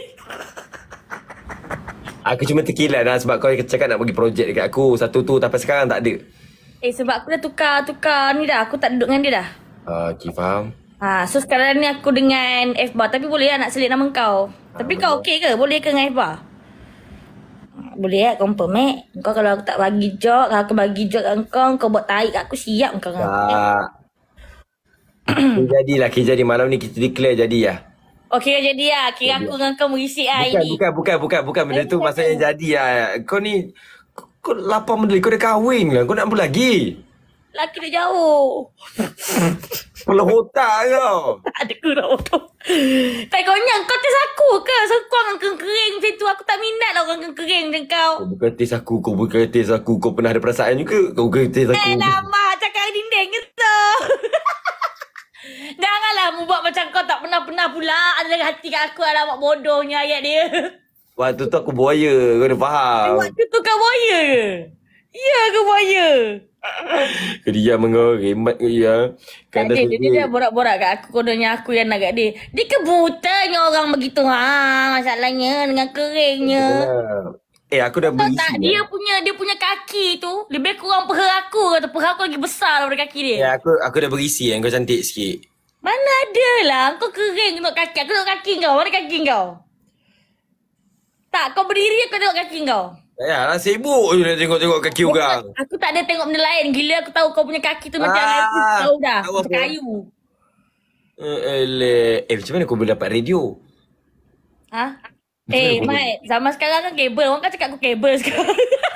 Aku cuma terkilat lah sebab kau cakap nak bagi projek dekat aku. Satu tu tapi sekarang tak ada. Eh sebab aku dah tukar-tukar ni dah. Aku tak duduk dengan dia dah. Uh, okay, faham. Ha, so sekarang ni aku dengan F-Bar. Tapi boleh lah nak selit nama kau. Ha, Tapi boleh. Kau okey ke? Boleh ke dengan F-Bar? Boleh lah, confirm eh. Kau kalau aku tak bagi job, kalau aku bagi job kat kau, kau buat tarik kat aku, siap kau. Tak. Okay, jadilah. Okay, jadi malam ni kita declare jadi lah. Okey, jadi lah. Kira aku dengan kau mengisi lah bukan, ini. Bukan, bukan, bukan, bukan. Benda tu maksudnya jadi lah. Kau ni, kau lapar benda, kau dah kahwin lah. Kau nak apa lagi? Laki dia jauh. Pelah otak kau. Ada kurang otak. Tak konyang, kau tes aku ke? So kau dengan kering macam tu. Aku tak minat lah orang kering macam kau. Kau bukan tes aku, kau bukan tes aku. Kau pernah ada perasaan juga? Kau bukan tes aku. Eh, lama cakap dinding gitu. Janganlah mu buat macam kau tak pernah-pernah pula. Ada lagi hati kat aku, alamak bodohnya ayat dia. Waktu tu aku buaya, kau dah faham. Waktu tu kau buaya ke? Ya ke buaya? Kau diam kau, remat kau ya. Tak ada, dia, dia dah borak-borak kat aku. Kononnya aku yang nak kat dia. Dia ke butanya orang begitu. Ha, masalahnya dengan keringnya. Eh, aku dah berisi. Tak, dia punya dia punya kaki tu lebih kurang peha aku kata. Peha aku lagi besar daripada kaki dia. Ya, aku aku dah berisi yang kau cantik sikit. Mana ada lah. Kau kering tengok kaki. Aku tengok kaki kau. Mana kaki kau? Tak, kau berdiri aku tengok kaki kau. Ya, lah sibuk je nak tengok-tengok kaki Bukan, orang. aku tak ada tengok benda lain. Gila aku tahu kau punya kaki tu macam Ah, aku tahu dah. tahu Macam apa? kayu. Eh, eleh. Eh, macam mana kau boleh dapat radio? Ha? Eh, Mat, zaman sekarang kan kabel. Orang kan cakap aku kabel sekarang.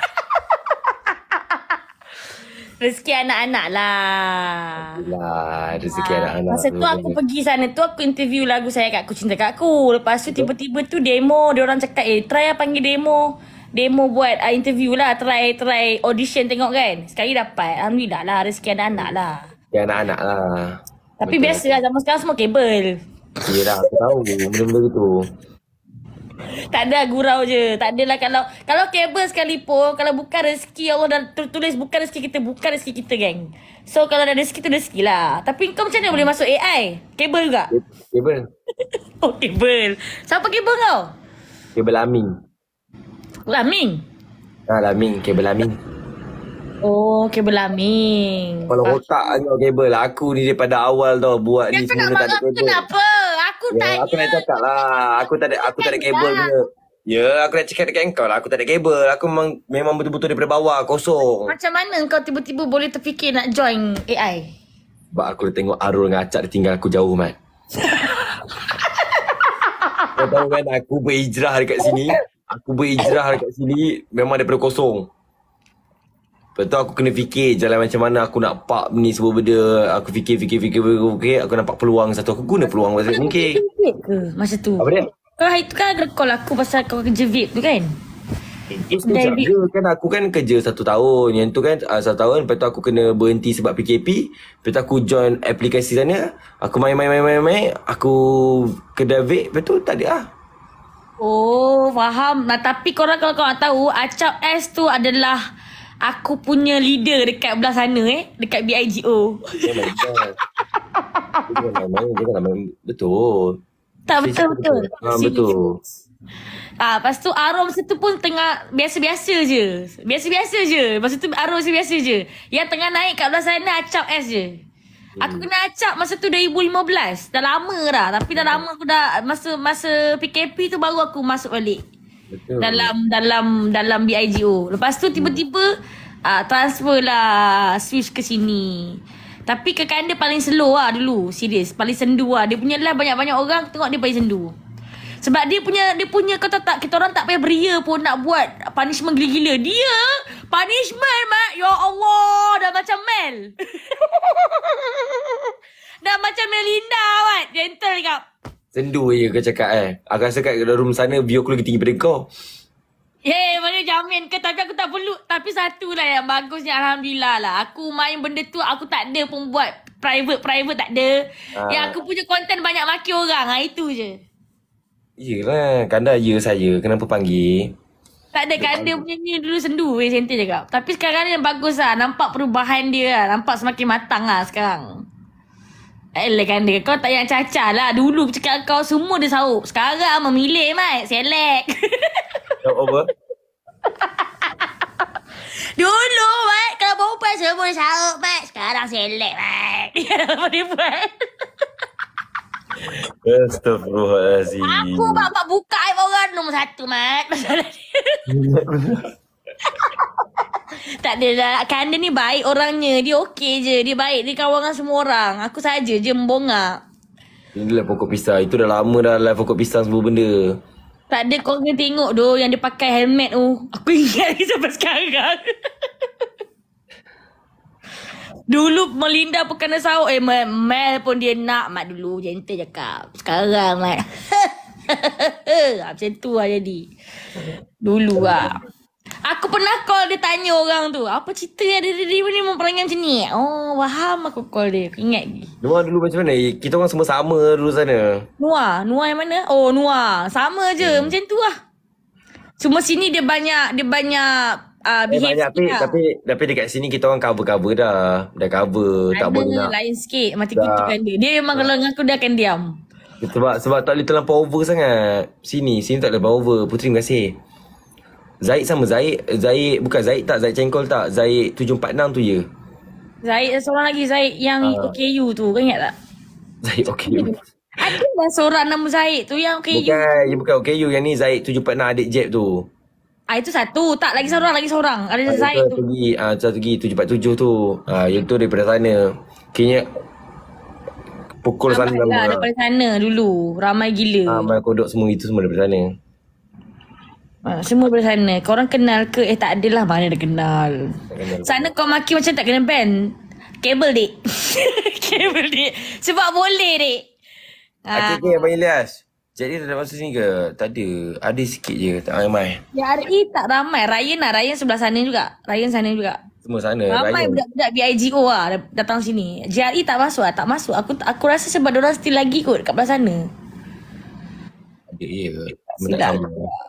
Rezeki anak-anak lah. Lah, rezeki Ha, anak-anak. masa tu aku pergi sana tu, aku interview lagu Saya Kat Aku Cinta Kat Aku. Lepas tu tiba-tiba tu demo, dia orang cakap, eh try lah panggil demo. Demo buat uh, interview lah, try try audition tengok kan. Sekali dapat. Alhamdulillah lah, rezeki anak-anak lah. Ya, anak-anak lah. Tapi Betul. biasa lah, zaman sekarang semua kabel. Yelah, aku tahu benda-benda gitu. Tak ada, gurau je. Tak adalah kalau kalau kabel sekalipun, kalau bukan rezeki, Allah dah tertulis bukan rezeki kita, bukan rezeki kita, geng. So kalau ada rezeki tu rezeki lah. Tapi kau macam mana boleh masuk A I? Kabel juga? Kabel. Oh, kabel. Siapa kabel kau? Kabel Amin. Laming. Ha, Lamin. Kabel Amin. Oh, kabel lambing. Kalau otak hanya kabel. Aku ni daripada awal tau buat Ya, ni kau nak semua tak ada marah kabel. kenapa? Aku Ya, tanya. aku nak cakap lah. Aku tak ada aku tak ada kabel punya. Ya, aku nak cakap dekat kau lah. Aku tak ada kabel. Aku memang memang betul-betul daripada bawah kosong. Macam mana kau tiba-tiba boleh terfikir nak join A I? Sebab aku dah tengok Arul dengan Acak dia tinggal aku jauh, Mat. Kau tahu kan aku berhijrah dekat sini. Aku berhijrah dekat sini memang daripada kosong. Lepas tu aku kena fikir jalan macam mana aku nak park ni semua benda. Aku fikir, fikir, fikir, fikir, fikir. Aku nampak peluang satu. Aku guna peluang masa mungkin. Vape ke masa tu? Apa dia? Kau hari tu kan ada call aku pasal kau kerja vape tu kan? Itu je kan aku kan kerja satu tahun. Yang tu kan uh, satu tahun. Lepas tu aku kena berhenti sebab P K P. Lepas tu aku join aplikasi sana. Aku main-main-main-main. Aku kedai vape. Lepas tu tak ada lah. Oh, faham. Nah, tapi korang kalau kau nak tahu, Acap S tu adalah aku punya leader dekat belah sana eh. Dekat B I G O. Jangan main. Jangan main. Jangan main. Betul. Tak, betul-betul. Ha, betul. Ah, lepas tu Arom masa tu pun tengah biasa-biasa je. Biasa-biasa je. Masa tu Arom biasa-biasa je. Yang tengah naik kat belah sana Acap S je. Hmm. Aku kena Acap masa tu dua ribu lima belas. Dah lama dah. Tapi dah lama aku dah masa masa P K P tu baru aku masuk balik. Betul. Dalam dalam dalam B I G O. Lepas tu tiba-tiba ah, transfer lah switch ke sini. Tapi kekan dia paling slow lah dulu. Serius. Paling sendu lah. Dia punya live banyak-banyak orang tengok dia paling sendu. Sebab dia punya, dia punya kau tahu tak, kita orang tak payah beria pun nak buat punishment gila-gila. Dia, punishment, Mat. Ya Allah, dah macam Mel. Dah macam Melinda, Mat. Gentle kau. Sendu je kau cakap eh. Aku rasa kat dalam room sana view aku lagi tinggi daripada kau. Hey, mana jamin ke? Tapi aku tak perlu. Tapi satu lah yang bagusnya, Alhamdulillah lah. Aku main benda tu, aku tak ada pun buat private-private, tak ada. Ah. Yang aku punya konten banyak maki orang. Ha, itu je. Yelah, Kanda ya saya. Kenapa panggil? Tak ada, Kanda punya ni dulu sendu weh, Senti cakap. Tapi sekarang ni yang bagus lah. Nampak perubahan dia lah. Nampak semakin matang lah sekarang. Elah Kanda, kau tak yang caca lah. Dulu aku cakap kau semua dia sahut. Sekarang memilih, Mat. Select. Jawab apa? Dulu, Mat. Kalau perempuan semua dia sahut, Mat. Sekarang select, Mat. Apa dia buat? Astagfirullahaladzim. Aku bak-bak buka aib orang nombor satu, Mat. Masalah dia. Tak ada lah. Kanda ni baik orangnya. Dia okey je. Dia baik. Dia kawan dengan semua orang. Aku saja je membongak. Ini lah pokok pisang. Itu dah lama dah live pokok pisang semua benda. Tak ada, kau kena tengok doh yang dia pakai helmet tu. Aku ingat lagi sampai sekarang. Dulu Melinda pun kena sahut. Eh, Mel, Mel pun dia nak. Mat dulu gentle cakap. Sekarang, Mat. Macam tu lah jadi. Dulu lah. Aku pernah call dia tanya orang tu. Apa cerita yang dia, dia, dia ni memperangai macam ni? Oh, faham aku call dia. Aku ingat lagi. Noah dulu macam mana? Kita orang semua sama dulu sana. Noah? Noah yang mana? Oh, Noah. Sama je. Hmm. Macam tu lah. Cuma sini dia banyak, dia banyak uh, Eh, behave banyak tapi, lah. tapi tapi dekat sini kita orang cover-cover dah. Dah cover. Tak boleh Ada nak. lain sikit. Mati Dah. kutukan dia. Dia memang kalau dengan aku dia akan diam. Sebab sebab tak boleh terlampau over sangat. Sini, sini tak boleh terlampau over. Putri, terima kasih. Zaid sama Zaid. Zaid, bukan Zaid tak. Zaid Cengkol tak. Zaid tujuh empat enam tu je. Zaid, seorang lagi Zaid yang Ah. O K U tu. Kau ingat tak? Zaid okey. Ada dah seorang nama Zaid tu yang O K U. Bukan, dia bukan okey. Yang ni Zaid tujuh empat enam adik Jeb tu. Ah, itu satu. Tak, lagi seorang, lagi seorang. Ada Ah, Zaid itu tu. Lagi, ah, satu lagi tujuh empat tujuh tu. Ah, yang tu daripada sana. Kayaknya pukul sana Ramai lah lama. daripada sana dulu. Ramai gila. Ah, Mal Kodok semua itu semua daripada sana. Ah, semua daripada sana. Korang kenal ke? Eh, tak adalah. Mana dah kenal. kenal. Sana kau maki macam tak kena ban. Kabel, Dik. Kabel, Dik. Sebab boleh, Dik. Ah. Okay, okay, Abang Ilyas. Jadi dah masuk sini ke? Tak ada. Ada sikit je. Tak ramai. Ya, R E tak ramai. Ryan lah. Ryan sebelah sana juga. Ryan sana juga. Semua sana. Ramai Ryan. budak-budak B I G O lah dat- datang sini. J R E tak masuk lah. Tak masuk. Aku aku rasa sebab diorang still lagi kot kat belah sana. Ada, ya. Silap.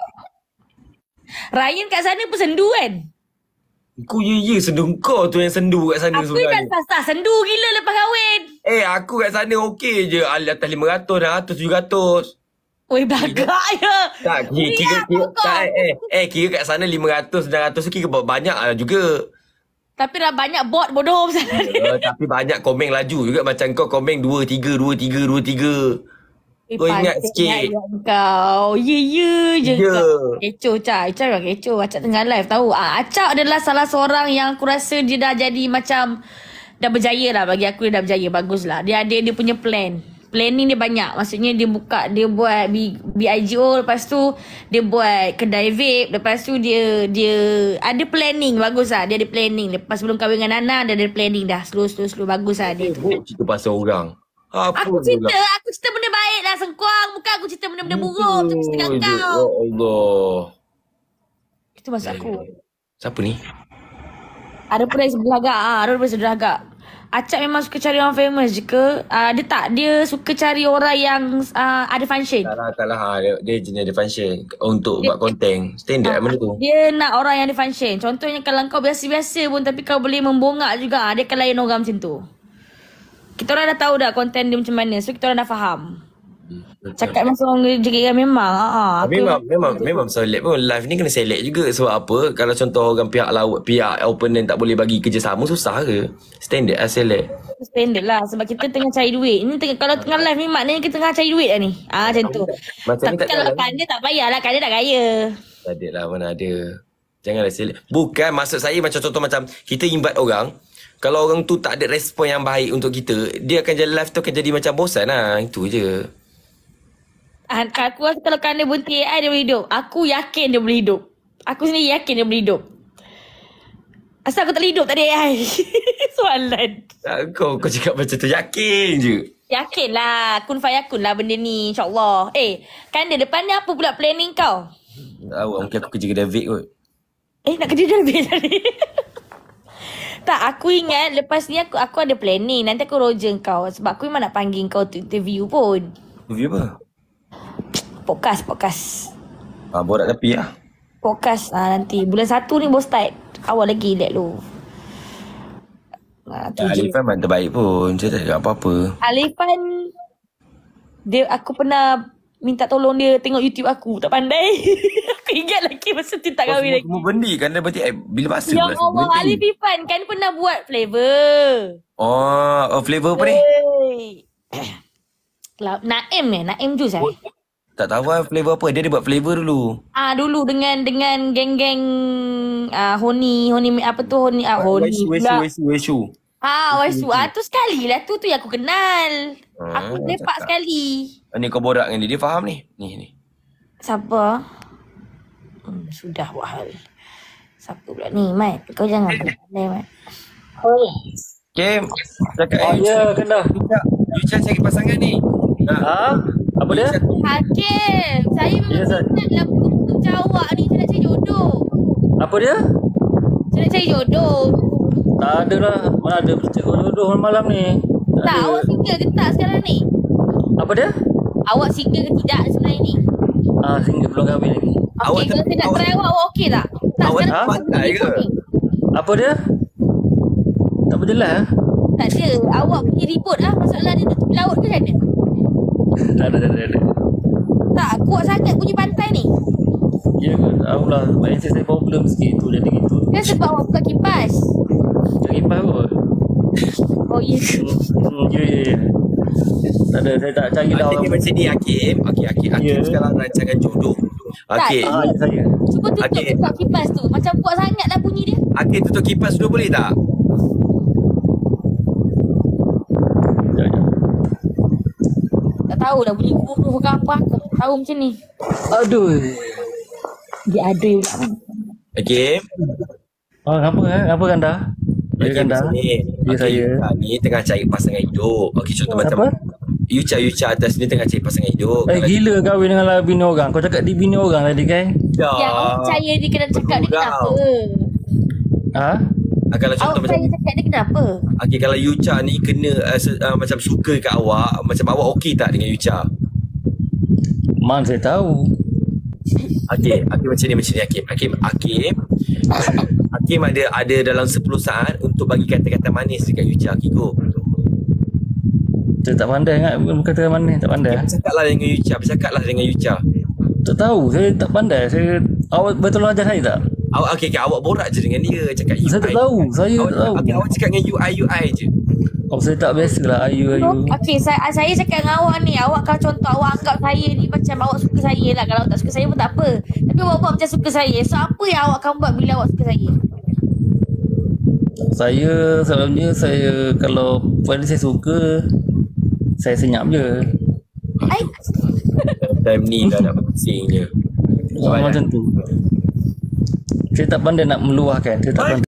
Ryan kat sana pun sendu kan? Aku ye ye sendu kau tu yang sendu kat sana Aku kan sebenarnya. sah sendu gila lepas kahwin. Eh, aku kat sana okey je. Al atas lima ratus, enam ratus, tujuh ratus. Oi, belagak je. Tak, kira, kira, kira, tak, eh, eh, kira kat sana lima ratus, enam ratus kira banyak lah juga. Tapi dah banyak bot bodoh pasal Uh, tapi banyak komen laju juga. Macam kau komen dua tiga dua tiga dua tiga. Kau ingat sikit. Kau. Ya, ya je Ya. kau. Kecoh, Acak. Acak memang kecoh. Acak tengah live tahu. Ah, Acak adalah salah seorang yang aku rasa dia dah jadi macam dah berjaya lah. Bagi aku dia dah berjaya. Bagus lah. Dia ada dia punya plan. Planning dia banyak. Maksudnya dia buka, dia buat B, B I G O. Lepas tu dia buat kedai vape. Lepas tu dia dia ada planning. Bagus lah. Dia ada planning. Lepas sebelum kahwin dengan Nana, dia ada planning dah. Slow, slow, slow. Bagus lah dia tu. Cerita pasal orang. Apa Aku cerita, juga? aku cerita benda baik lah Sengkuang. Bukan aku cerita benda-benda buruk. Aku cerita kat Ya kau. Allah. Itu maksud aku. Siapa ni? Ada pun dari sebelah agak. Ah, ada pun dari sebelah agak. Acak memang suka cari orang famous je ke? Ah, dia tak. Dia suka cari orang yang ah, ada function. Tak lah, tak lah. Ha, Dia, dia jenis ada function untuk Dia- buat konten. Standard lah benda tu. Dia nak orang yang ada function. Contohnya kalau kau biasa-biasa pun tapi kau boleh membongak juga. ah, Dia akan layan orang macam tu. Kita orang dah tahu dah konten dia macam mana. So kita orang dah faham. Cakap masa orang jerit memang. Ah, aku Memang memang memang select pun live ni kena select juga. Sebab apa? Kalau contoh orang pihak lawan, pihak opponent tak boleh bagi kerjasama, susah ke? Standard lah select. standard lah. Sebab kita tengah cari duit. Ni tengah, kalau tengah live ni maknanya kita tengah cari duit lah ni. Ah macam tu. Macam ni Tapi tak kalau jalan. Kanda tak payahlah. Kanda dah kaya. Tak ada lah, mana ada. Janganlah select. Bukan maksud saya macam contoh macam kita invite orang. Kalau orang tu tak ada respon yang baik untuk kita, dia akan jadi live tu akan jadi macam bosan lah. Itu je. Ah, aku rasa kalau Kanda berhenti A I dia boleh hidup. Aku yakin dia boleh hidup. Aku sendiri yakin dia boleh hidup. Asal aku tak boleh hidup tak ada A I. Soalan. Tak, Kau kau cakap macam tu yakin je. Yakin lah. Kun fayakun lah benda ni. InsyaAllah. Eh, Kanda depan ni apa pula planning kau? Tahu mungkin aku kerja kedai vape kot. Eh, nak kerja dah lebih tadi. Tak, aku ingat lepas ni aku aku ada planning. Nanti aku roger kau. Sebab aku memang nak panggil kau tu interview pun. Review apa? Podcast, podcast. Ah, borak tapi lah. Podcast ah, nanti. Bulan satu ni bos start. Awal lagi let lu. Ah, tu Tak, je. Alifan memang terbaik pun. Saya tak cakap apa-apa. Alifan, dia, aku pernah minta tolong dia tengok YouTube aku. Tak pandai. Aku ingat lagi masa tu tak kahwin lagi. Semua bendi kan dah berarti eh, bila masa Ya pula Allah, bendi? Alif Ifan kan pernah buat flavor. Oh, oh flavor apa ni? Hey. Cloud- Naim eh? Naim Juice eh? Tak tahu lah flavor apa. Dia ada buat flavor dulu. Ah dulu dengan dengan geng-geng ah Honi Honi apa tu Honi ah Honi Wesu, Wesu, pula. Wesu, Wesu. Ah Waisu ah tu sekali lah tu tu yang aku kenal. Ah, Aku lepak cakap. sekali. Ah, ni kau borak dengan dia. Dia faham ni? Ni, ni. Siapa? Hmm, sudah buat hal. Siapa pula ni, Mat? Kau jangan pandai, Mat. Okay. Cakap Oh, eh. ya, kena. Yucha cari pasangan ni. Ha? Apa dia? Hakim, saya memang Ya, Zat. minat dalam kerja awak ni. Saya nak cari jodoh. Apa dia? Saya nak cari jodoh. Tak ada lah. Mana ada bercakap jodoh malam ni. Tak, Tak, ada. awak single ke tak sekarang ni? Apa dia? Awak single ke tidak sebenarnya ni? Ah, single belum kahwin lagi. Okey, Awak kalau tak- saya nak awak- try awak, awak okey tak? Tak, awak sekarang tak awak pandai pergi ke? ni. Apa dia? Tak berjelas eh? Tak ada. Awak pergi ribut lah. Masalah dia tu tepi laut ke macam mana? Tak ada, tak ada, tak ada. Tak, kuat sangat bunyi pantai ni. Ya ke? Tahu lah. Mindset saya problem sikit tu jadi gitu. Kan sebab awak buka kipas. Tak kipas kot. Oh, ya. Hmm, ya, ya, ya. Tak ada, saya tak cari lah Hakim orang. macam ni Hakim. Okey, Hakim, Hakim Ya. sekarang rancangan jodoh. Okey. Ah, ya saya. Cuba tutup Okey. buka kipas tu. Macam kuat sangat lah bunyi dia. Hakim tutup kipas dulu boleh tak? Sekejap, sekejap. Tak tahu dah bunyi guruh ke apa. Aku tak tahu macam ni. Aduh. Dia ada pula. Hakim. Ah, kenapa eh? Kenapa Ganda? Ya Hakim Ganda. sini. Ya, Okey, saya. Yucha ni tengah cari pasangan hidup. Okey, contoh macam Apa? Yucha, Yucha atas ni tengah cari pasangan hidup. Eh, gila kahwin dengan lah bini orang. Kau cakap di bini orang tadi kan? Dah. Yang awak percaya dia kena cakap dia Betul kenapa? Ha? Ah, kalau contoh Awak macam percaya cakap dia kenapa? Okey, kalau Yucha ni kena uh, se- uh, macam suka kat awak, macam awak okey tak dengan Yucha? Man saya tahu. Okey, Hakim macam ni macam ni Hakim. Hakim, Hakim. Hakim ada ada dalam sepuluh saat untuk bagi kata-kata manis dekat Yucha Kiko. Saya tak pandai ingat kata mana. Tak pandai. Bercakaplah dengan Yucha, bercakaplah dengan Yucha. Tak tahu. Saya tak pandai. Saya awak betul ajar saya tak? Awak okey okay, awak borak je dengan dia cakap U I. Saya tak tahu. Saya awak, tak tahu. Okay, awak cakap dengan U I U I je. Oh, saya tak biasalah ayu ayu. Okey, saya, saya cakap dengan awak ni. Awak kalau contoh awak anggap saya ni macam awak suka saya lah. Kalau tak suka saya pun tak apa. Tapi awak buat macam suka saya. So, apa yang awak akan buat bila awak suka saya? Saya selalunya saya kalau pada saya suka, saya senyap je. Ai, Time ni dah nak pusing je. Oh, macam tu. Saya tak pandai nak meluahkan. Saya tak pandai.